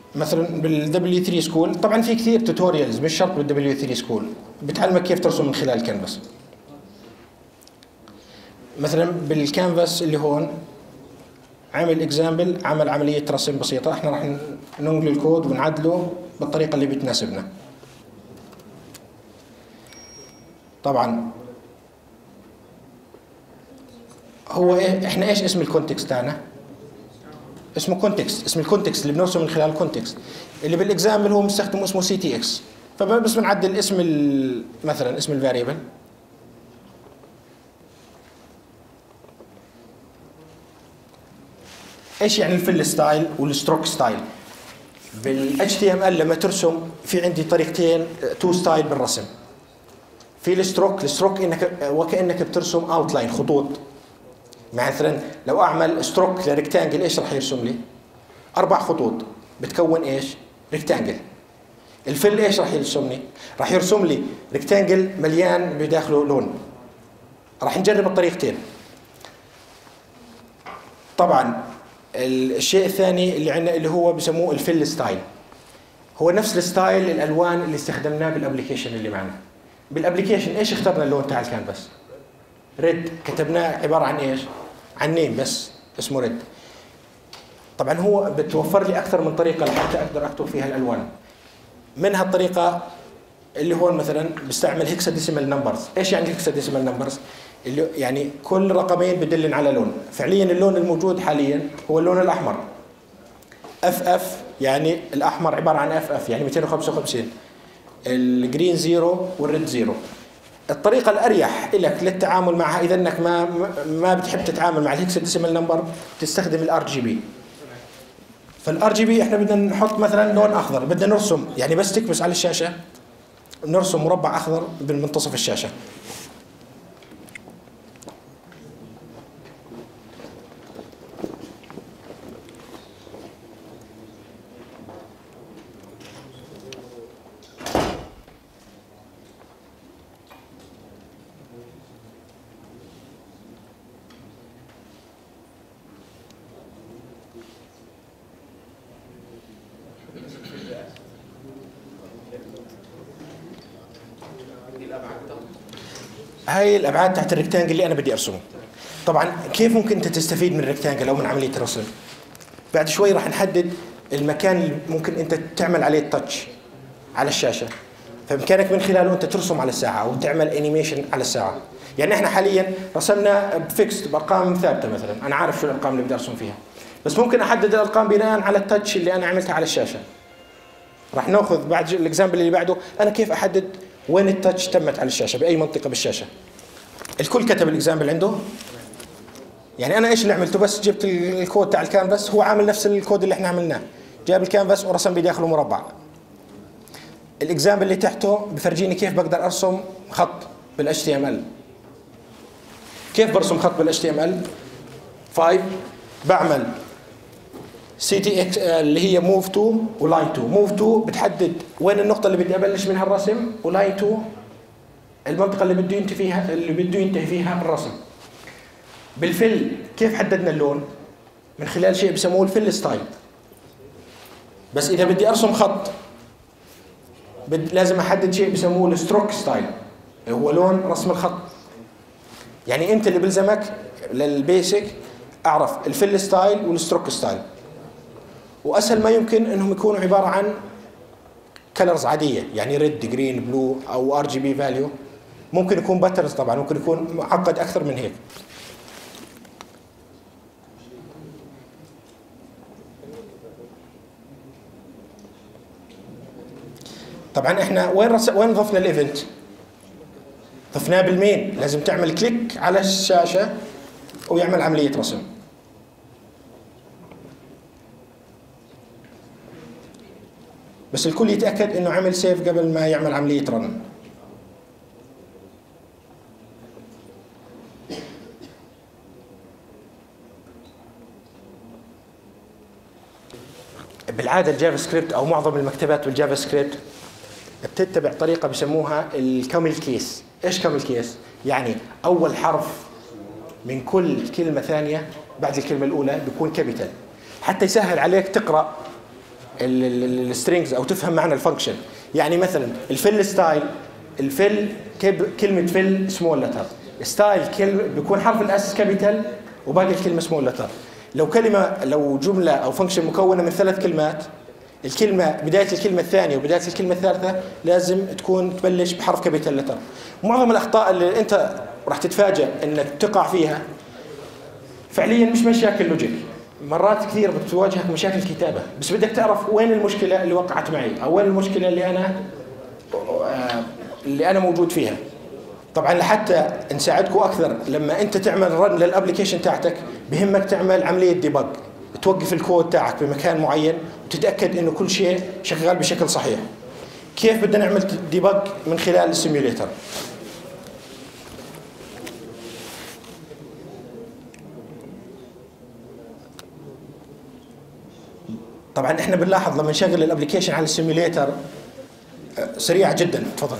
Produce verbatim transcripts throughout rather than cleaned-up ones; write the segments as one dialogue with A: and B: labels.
A: مثلا بالدبليو ثري سكول طبعا في كثير توتوريالز، مش شرط بالدبليو ثري سكول بتعلمك كيف ترسم من خلال الكانفاس. مثلا بالكانفاس اللي هون عامل اكزامبل، عمل عمليه رسم بسيطه، احنا راح ننقل الكود ونعدله بالطريقه اللي بتناسبنا. طبعا هو إيه، احنا ايش اسم الكونتكست تاعنا؟ اسمه كونتكست، اسم الكونتكست اللي بنرسم من خلال الكونتكست. اللي بالاكزامبل هو مستخدم اسمه سي تي اكس، فبس بنعدل اسم مثلا اسم الفاريبل. ايش يعني الفيل ستايل والستروك ستايل؟ بالاتش تي ام ال لما ترسم في عندي طريقتين تو ستايل بالرسم. في الستروك، الستروك انك وكانك بترسم اوتلاين خطوط. مثلا لو اعمل ستروك لريكتانجل ايش راح يرسم لي؟ اربع خطوط بتكون ايش؟ ريكتانجل. الفل ايش راح يرسم لي؟ راح يرسم لي ريكتانجل مليان بداخله لون. راح نجرب الطريقتين. طبعا الشيء الثاني اللي عندنا اللي هو بسموه الفل ستايل، هو نفس الستايل الالوان اللي استخدمناه بالابلكيشن اللي معنا. بالابلكيشن ايش اخترنا اللون تاع الكانفاس؟ ريد، كتبناه عباره عن ايش؟ عن نيم بس اسمه ريد. طبعا هو بتوفر لي اكثر من طريقه لحتى اقدر اكتب فيها الالوان. منها الطريقه اللي هون مثلا بستعمل هيكساديسيمال نمبرز. ايش يعني هيكساديسيمال نمبرز؟ اللي يعني كل رقمين بدلن على لون. فعليا اللون الموجود حاليا هو اللون الاحمر. اف اف يعني الاحمر عباره عن اف اف يعني مئتين وخمسة وخمسين. الجرين زيرو والريد زيرو. الطريقة الأريح لك للتعامل معها إذا أنك ما ما بتحب تتعامل مع الهكساديسيمال نمبر تستخدم الار جي بي. فالار جي بي احنا بدنا نحط مثلا لون أخضر، بدنا نرسم يعني بس تكبس على الشاشة نرسم مربع أخضر بالمنتصف الشاشة. هاي الابعاد تحت الريكتانجل اللي انا بدي ارسمه. طبعا كيف ممكن انت تستفيد من الريكتانجل او من عمليه الرسم؟ بعد شوي راح نحدد المكان اللي ممكن انت تعمل عليه التاتش على الشاشه، فبامكانك من خلاله انت ترسم على الساعه او تعمل انيميشن على الساعه. يعني احنا حاليا رسمنا بفيكس بارقام ثابته، مثلا انا عارف شو الارقام اللي بدي ارسم فيها، بس ممكن احدد الارقام بناء على التاتش اللي انا عملتها على الشاشه. راح ناخذ بعد الاكزامبل اللي بعده انا كيف احدد وين التاتش تمت على الشاشه، باي منطقه بالشاشه. الكل كتب الاكزامبل عنده. يعني انا ايش اللي عملته؟ بس جبت الكود تاع الكانفاس، هو عامل نفس الكود اللي احنا عملناه، جاب الكانفاس ورسم بداخله مربع. الاكزامبل اللي تحته بفرجيني كيف بقدر ارسم خط بالاتش تي ام ال. كيف برسم خط بالاتش تي ام ال؟ خمسة بعمل سي تي اكس اللي هي موف تو ولاين تو. موف تو بتحدد وين النقطه اللي بدي ابلش منها الرسم، ولاين تو المنطقه اللي بده ينتهي فيها اللي بده ينتهي فيها الرسم. بالفل كيف حددنا اللون؟ من خلال شيء بسموه الفل ستايل. بس اذا بدي ارسم خط بد لازم احدد شيء بسموه الستروك ستايل، هو لون رسم الخط. يعني انت اللي بلزمك للبيسك اعرف الفل ستايل والستروك ستايل، واسهل ما يمكن انهم يكونوا عباره عن كلرز عاديه، يعني ريد جرين بلو او ار جي بي فاليو. ممكن يكون باترنز، طبعا ممكن يكون معقد اكثر من هيك. طبعا احنا وين رس... وين ضفنا الايفنت؟ ضفناه بالمين. لازم تعمل كليك على الشاشه ويعمل عمليه رسم. بس الكل يتاكد انه عمل سيف قبل ما يعمل عمليه رن. بالعاده الجافا سكريبت او معظم المكتبات بالجافا سكريبت بتتبع طريقه بسموها الكامل كيس. ايش كامل كيس؟ يعني اول حرف من كل كلمه ثانيه بعد الكلمه الاولى بيكون كابيتال، حتى يسهل عليك تقرا السترينجز او تفهم معنى الفانكشن. يعني مثلا الفيل ستايل، الفيل كلمه فيل سمول لتر، ستايل كلمه بيكون حرف الاس كابيتال وباقي الكلمه سمول لتر. لو كلمه لو جمله او فانكشن مكونه من ثلاث كلمات، الكلمه بدايه الكلمه الثانيه وبدايه الكلمه الثالثه لازم تكون تبلش بحرف كابيتال لتر. معظم الاخطاء اللي انت راح تتفاجئ انك تقع فيها فعليا مش مشاكل لوجيك، مرات كثير بتواجهك مشاكل كتابه، بس بدك تعرف وين المشكله اللي وقعت معي او وين المشكله اللي انا اللي انا موجود فيها. طبعا لحتى نساعدكم اكثر لما انت تعمل رن للابلكيشن تاعتك بهمك تعمل عمليه ديبج، توقف الكود تاعك بمكان معين وتتاكد انه كل شيء شغال بشكل صحيح. كيف بدنا نعمل ديبج؟ من خلال السيميوليتر. طبعا احنا بنلاحظ لما نشغل الابلكيشن على السيميوليتر سريعه جدا. تفضل.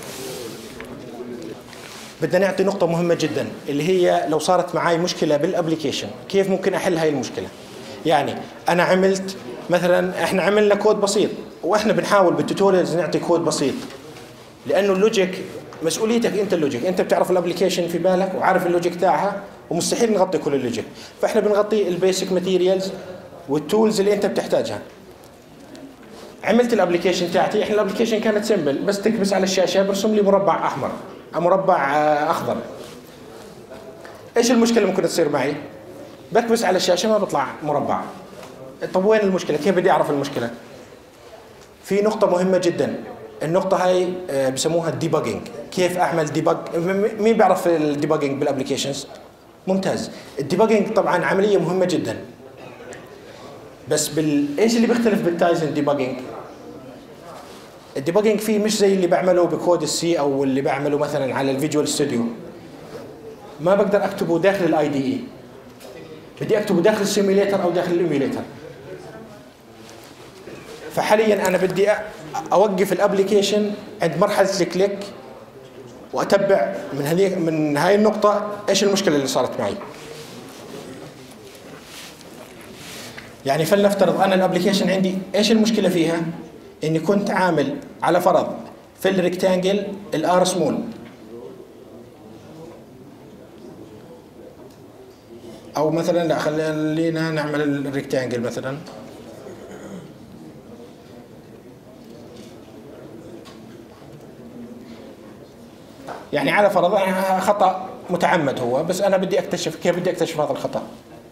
A: بدنا نعطي نقطه مهمه جدا اللي هي لو صارت معي مشكله بالابلكيشن كيف ممكن احل هاي المشكله. يعني انا عملت مثلا، احنا عملنا كود بسيط واحنا بنحاول بالتوتوريالز نعطي كود بسيط، لانه اللوجيك مسؤوليتك انت، اللوجيك انت بتعرف الابلكيشن في بالك وعارف اللوجيك تاعها، ومستحيل نغطي كل اللوجيك، فاحنا بنغطي البيسك ماتيريالز والتولز اللي انت بتحتاجها. عملت الابلكيشن تاعتي، احنا الابلكيشن كانت سمبل، بس تكبس على الشاشه برسم لي مربع احمر او مربع اخضر. ايش المشكله ممكن تصير معي؟ بكبس على الشاشه ما بيطلع مربع. طب وين المشكله؟ كيف بدي اعرف المشكله؟ في نقطه مهمه جدا، النقطه هاي بسموها الديباجينج. كيف اعمل ديباج؟ مين بيعرف الديباجينج بالابلكيشنز؟ ممتاز. الديباجينج طبعا عمليه مهمه جدا، بس بال ايش اللي بيختلف بالتايزن ديباجينج؟ الديباجينج فيه مش زي اللي بعمله بكود السي او اللي بعمله مثلا على الفيجوال ستوديو. ما بقدر اكتبه داخل الاي دي اي، بدي اكتبه داخل السيميوليتر او داخل الايميوليتر. فحاليا انا بدي اوقف الابلكيشن عند مرحله الكليك واتبع من هذه من هاي النقطه ايش المشكله اللي صارت معي. يعني فلنفترض انا الابلكيشن عندي ايش المشكله فيها؟ اني كنت عامل على فرض في الريكتانجل الار سمول، او مثلا لا خلينا نعمل الريكتانجل مثلا، يعني على فرض خطا متعمد هو، بس انا بدي اكتشف كيف بدي اكتشف هذا الخطا.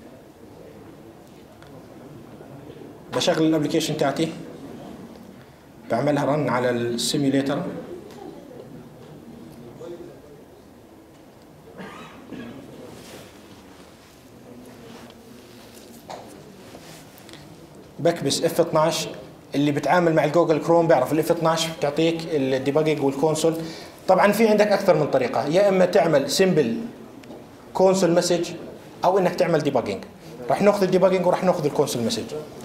A: بشغل الابلكيشن تاعتي، بعملها رن على السيميوليتر، بكبس اف اثناشر. اللي بتعامل مع الجوجل كروم بيعرف الاف اثناشر بتعطيك الديباجينج والكونسول. طبعا في عندك اكثر من طريقه، يا اما تعمل سمبل كونسول مسج او انك تعمل ديباجينج. راح ناخذ الديباجينج وراح ناخذ الكونسول مسج.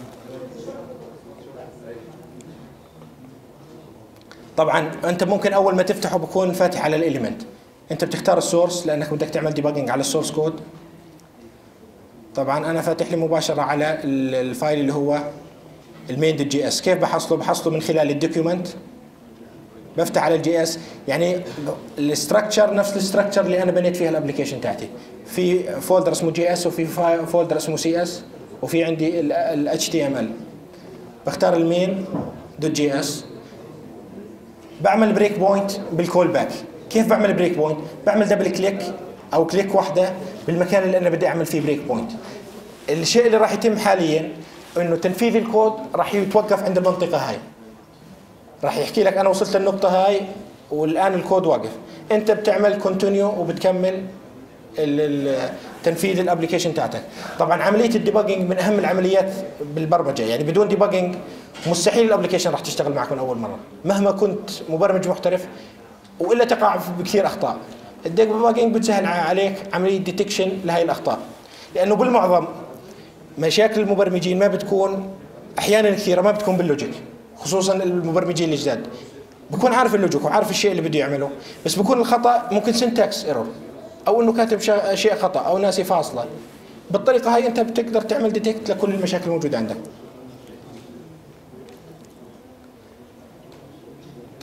A: طبعا انت ممكن اول ما تفتحه بكون فاتح على الاليمنت، انت بتختار السورس لانك بدك تعمل ديباجينج على السورس كود. طبعا انا فاتح لي مباشره على الفايل اللي هو المين دوت جي اس. كيف بحصله؟ بحصله من خلال الدوكيومنت، بفتح على الجي اس. يعني الاستراكشر نفس الاستراكشر اللي انا بنيت فيها الابلكيشن تاعتي، في فولدر اسمه جي اس وفي فولدر اسمه سي اس وفي عندي الاتش تي ام ال. بختار المين دوت جي اس، بعمل بريك بوينت بالكول باك. كيف بعمل بريك بوينت؟ بعمل دبل كليك او كليك واحده بالمكان اللي انا بدي اعمل فيه بريك بوينت. الشيء اللي راح يتم حاليا انه تنفيذ الكود راح يتوقف عند المنطقه هاي، راح يحكي لك انا وصلت للنقطه هاي والان الكود واقف. انت بتعمل كونتينيو وبتكمل تنفيذ الابلكيشن تاعتك. طبعا عمليه الديباجينج من اهم العمليات بالبرمجه، يعني بدون ديباجينج مستحيل الابلكيشن راح تشتغل معك من اول مره مهما كنت مبرمج محترف، والا تقع بكثير اخطاء. الديباجينج بتسهل عليك عمليه ديتكشن لهي الاخطاء، لانه بالمعظم مشاكل المبرمجين ما بتكون احيانا كثيره ما بتكون باللوجيك، خصوصا المبرمجين الجداد. بكون عارف اللوجيك وعارف الشيء اللي بده يعمله، بس بكون الخطا ممكن سنتكس ايرور او انه كاتب شيء خطا او ناسي فاصله. بالطريقه هاي انت بتقدر تعمل ديتكت لكل المشاكل الموجوده عندك.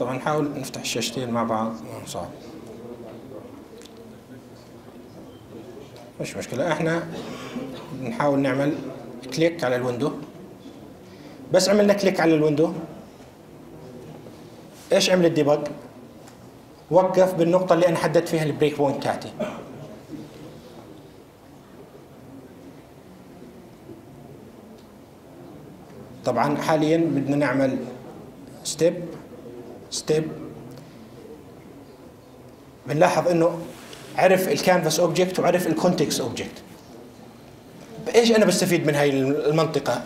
A: طبعا نحاول نفتح الشاشتين مع بعض، صعب. مش مشكلة، احنا نحاول نعمل كليك على الويندو. بس عملنا كليك على الويندو، ايش عمل الديبج؟ وقف بالنقطة اللي انا حددت فيها البريك بوينت تاعتي. طبعا حاليا بدنا نعمل ستيب ستيب. بنلاحظ انه عرف الكانفاس اوبجكت وعرف الكونتكست اوبجكت. ايش انا بستفيد من هاي المنطقة؟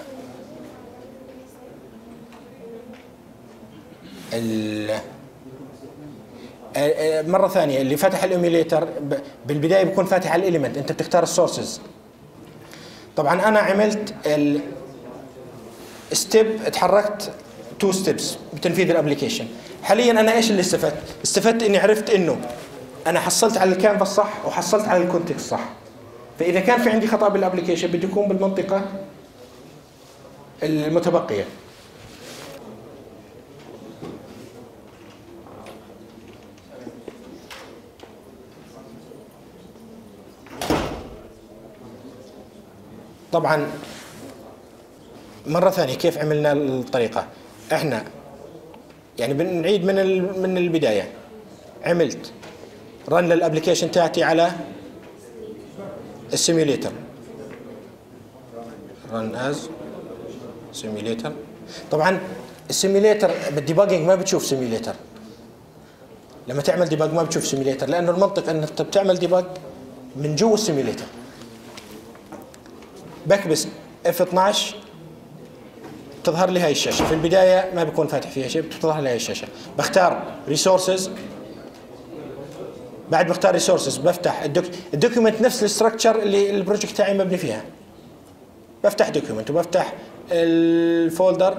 A: مرة ثانية اللي فتح الايميوليتر بالبداية بيكون فاتح على الاليمنت، انت بتختار السورسز. طبعا انا عملت ستيب، اتحركت تو ستيبس بتنفيذ الابلكيشن. حاليا انا ايش اللي استفدت؟ استفدت اني عرفت انه انا حصلت على الكانفاس صح وحصلت على الكونتكست صح. فاذا كان في عندي خطأ بالابلكيشن بده يكون بالمنطقة المتبقية. طبعا مرة ثانية كيف عملنا الطريقة؟ احنا يعني بنعيد من من البداية. عملت رن للابلكيشن تاعتي على السيميوليتر، رن از سيميوليتر. طبعا السيميوليتر بالديباجنج ما بتشوف سيميوليتر، لما تعمل ديباج ما بتشوف سيميوليتر، لانه المنطق انك بتعمل ديباج من جوا السيميوليتر. بكبس اف اثناشر تظهر لي هاي الشاشة. في البداية ما بيكون فاتح فيها شيء، بتظهر لي هاي الشاشة. بختار ريسورسز، بعد بختار ريسورسز بفتح الدوك... الدوكيومنت نفس الاستراكشر اللي البروجكت تاعي مبني فيها. بفتح دوكيومنت وبفتح الفولدر،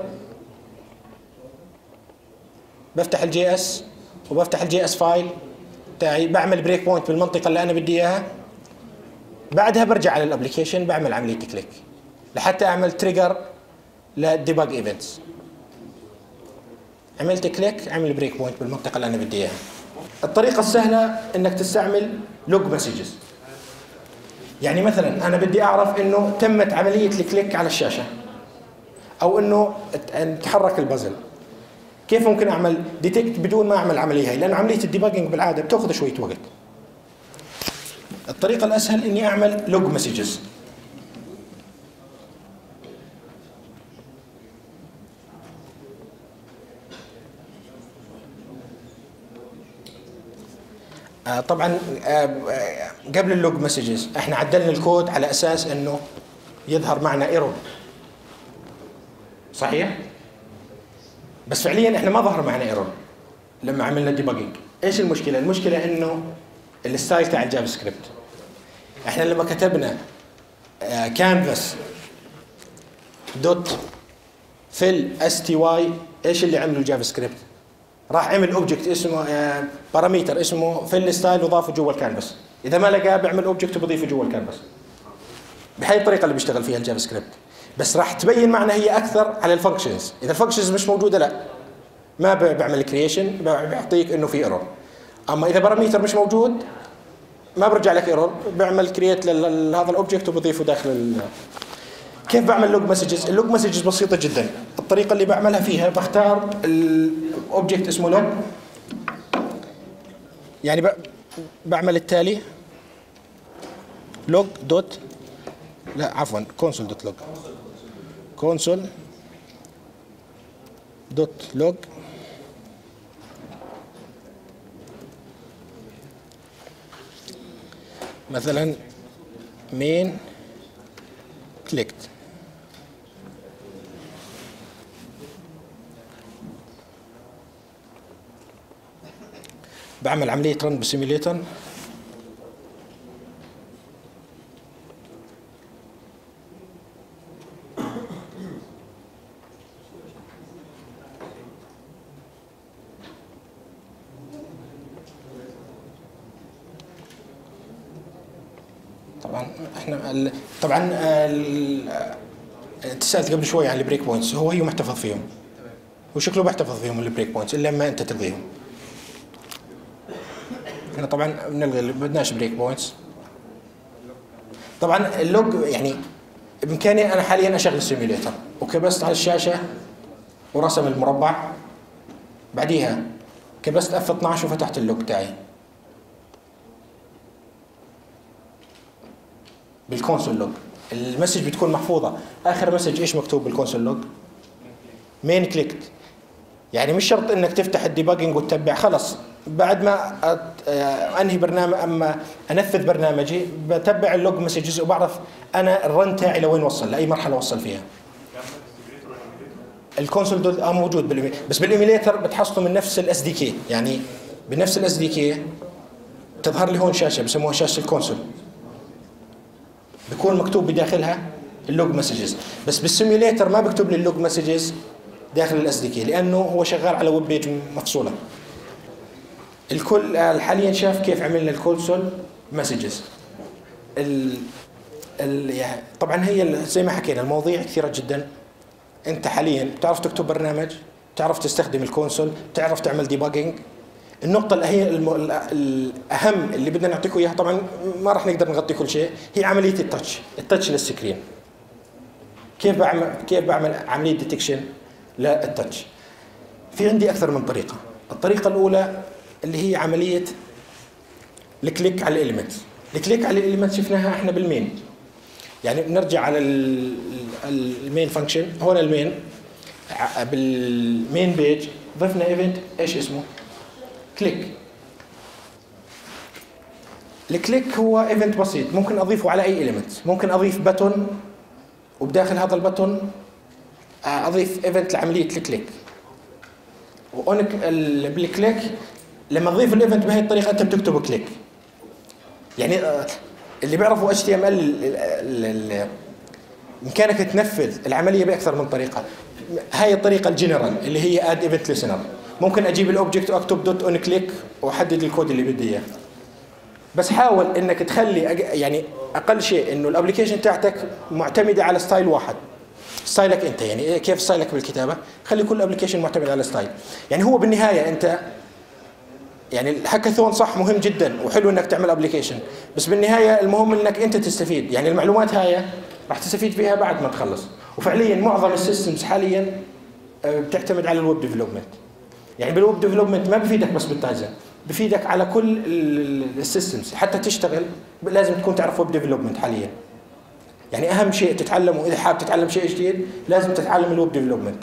A: بفتح الجي اس وبفتح الجي اس فايل تاعي، بعمل بريك بوينت بالمنطقة اللي انا بدي اياها. بعدها برجع على الابلكيشن بعمل عملية كليك لحتى اعمل تريجر للديباج ايفنتس. عملت كليك عمل بريك بوينت بالمنطقة اللي انا بدي اياها. الطريقة السهلة انك تستعمل لوج مسجز. يعني مثلا انا بدي اعرف انه تمت عملية الكليك على الشاشة او انه تحرك البازل. كيف ممكن اعمل ديتكت بدون ما اعمل عملية هاي؟ لان عملية الديباجنج بالعادة بتاخذ شوية وقت. الطريقة الاسهل اني اعمل لوج مسجز. آه طبعا آه قبل اللوج مسجز احنا عدلنا الكود على اساس انه يظهر معنا ايرور، صحيح؟ بس فعليا احنا ما ظهر معنا ايرور لما عملنا ديباجنج. ايش المشكله؟ المشكله انه الستايل تاع الجافا سكريبت. احنا لما كتبنا آه كانفاس دوت فيل اس تي واي، ايش اللي عمله الجافا سكريبت؟ راح عمل اوبجكت اسمه آه باراميتر اسمه فيل ستايل وضافه جوا الكانفاس. اذا ما لقاه بيعمل اوبجكت وبضيفه جوا الكانفاس. بهي الطريقه اللي بيشتغل فيها الجافا سكريبت. بس راح تبين معنا هي اكثر على الفانكشنز. اذا الفانكشنز مش موجوده لا ما بعمل كرييشن، بيعطيك انه في ايرور. اما اذا باراميتر مش موجود ما برجع لك ايرور، بعمل كرييت لهذا الاوبجكت وبضيفه داخل ال... كيف بعمل لوج مسجز؟ اللوج مسجز بسيطه جدا. الطريقه اللي بعملها فيها بختار الاوبجكت اسمه لوج، يعني ب... بعمل التالي لوج دوت لا عفوا كونسول دوت لوج كونسول دوت لوج مثلا مين كليكت. بعمل عملية رن بسيميليتر. طبعا احنا طبعا انت سالت قبل شوي عن البريك بوينتس، هو هي محتفظ فيهم. وشكله بيحتفظ فيهم البريك بوينتس الا لما انت تلغيهم. احنا طبعا بنلغي، بدناش بريك بوينتس. طبعا اللوج يعني بامكاني انا حاليا اشغل السيميوليتر وكبست على الشاشه ورسم المربع، بعديها كبست اف اثناشر وفتحت اللوج تاعي بالكونسول لوج. المسج بتكون محفوظه. اخر مسج ايش مكتوب بالكونسول لوج؟ مين كليكت. يعني مش شرط انك تفتح الديباجنج وتتبع، خلص بعد ما انهي برنامج اما انفذ برنامجي بتبع اللوج مسجز وبعرف انا الرن تاعي لوين وصل، لاي مرحله وصل فيها. الكونسول دول اه موجود بالإيميل. بس بالايميليتر بتحصله من نفس الاس دي كي، يعني بنفس الاس دي كي تظهر لي هون شاشه بسموها شاشه الكونسول، بيكون مكتوب بداخلها اللوج مسجز. بس بالسيميوليتر ما بكتب لي اللوج مسجز داخل الاس دي كي لانه هو شغال على ويب بيج مفصوله. الكل حاليا شاف كيف عملنا الكونسول مسجز. ال ال يعني طبعا هي زي ما حكينا المواضيع كثيره جدا. انت حاليا بتعرف تكتب برنامج، بتعرف تستخدم الكونسول، بتعرف تعمل ديباجنج. النقطة اللي هي الم... الأهم اللي بدنا نعطيكم إياها، طبعا ما راح نقدر نغطي كل شيء، هي عملية التاتش، التاتش للسكرين. كيف بعمل كيف بعمل عملية ديتكشن للتاتش؟ في عندي أكثر من طريقة. الطريقة الأولى اللي هي عملية الكليك على الإليمنت. الكليك على الإليمنت شفناها إحنا بالمين. يعني بنرجع على المين فانكشن، هون المين بالمين بيج ضفنا ايفنت ايش اسمه؟ كليك. الكليك هو ايفنت بسيط ممكن اضيفه على اي اليمنت. ممكن اضيف بتون وبداخل هذا البتون اضيف ايفنت لعمليه الكليك. بالكليك لما تضيف الايفنت بهي الطريقه انت بتكتب كليك. يعني اللي بيعرفوا اتش تي ام ال بامكانك تنفذ العمليه باكثر من طريقه. هاي الطريقه الجنرال اللي هي اد ايفنت ليسنر. ممكن اجيب الاوبجكت واكتب دوت اون كليك واحدد الكود اللي بدي اياه. بس حاول انك تخلي يعني اقل شيء انه الابلكيشن تاعتك معتمده على ستايل واحد، ستايلك انت. يعني كيف ستايلك بالكتابه؟ خلي كل ابلكيشن معتمد على ستايل. يعني هو بالنهايه انت يعني الهاكاثون صح مهم جدا وحلو انك تعمل ابلكيشن، بس بالنهايه المهم انك انت تستفيد. يعني المعلومات هاي راح تستفيد فيها بعد ما تخلص. وفعليا معظم السيستمز حاليا بتعتمد على الويب ديفلوبمنت. يعني بالويب ديفلوبمنت ما بفيدك بس بالتايزن، بفيدك على كل السيستمز. حتى تشتغل لازم تكون تعرف ويب ديفلوبمنت حاليا. يعني اهم شيء تتعلمه اذا حابب تتعلم شيء جديد لازم تتعلم الويب ديفلوبمنت.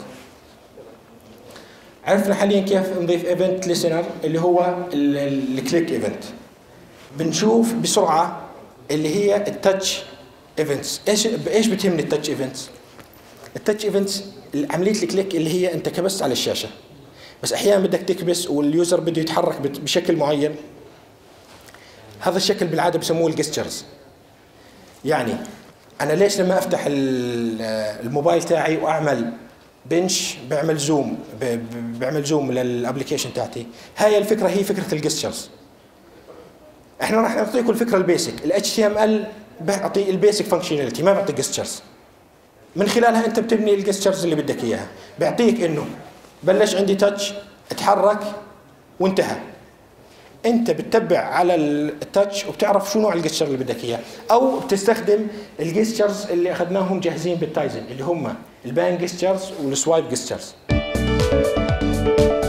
A: عرفنا حاليا كيف نضيف ايفنت ليسنر اللي هو الكليك ايفنت. بنشوف بسرعه اللي هي التاتش ايفنتس. ايش بايش بتهمني التاتش ايفنتس؟ التاتش ايفنتس عمليه الكليك اللي هي انت كبست على الشاشه، بس احيانا بدك تكبس واليوزر بده يتحرك بشكل معين. هذا الشكل بالعاده بسموه الجستشرز. يعني انا ليش لما افتح الموبايل تاعي واعمل بنش بعمل زوم بعمل زوم للابلكيشن تاعتي؟ هاي الفكره هي فكره الجستشرز. احنا راح نعطيكم الفكره البيسك. الاتش تي ام ال بيعطي البيسك فانكشناليتي، ما بيعطي جستشرز. من خلالها انت بتبني الجستشرز اللي بدك اياها. بيعطيك انه بلش عندي تاتش، اتحرك وانتهى. انت بتتبع على التاتش وبتعرف شو نوع الجستشر اللي بدك اياه، او بتستخدم الجستشرز اللي اخذناهم جاهزين بالتايزن اللي هم البان جستشرز والسوايب جستشرز.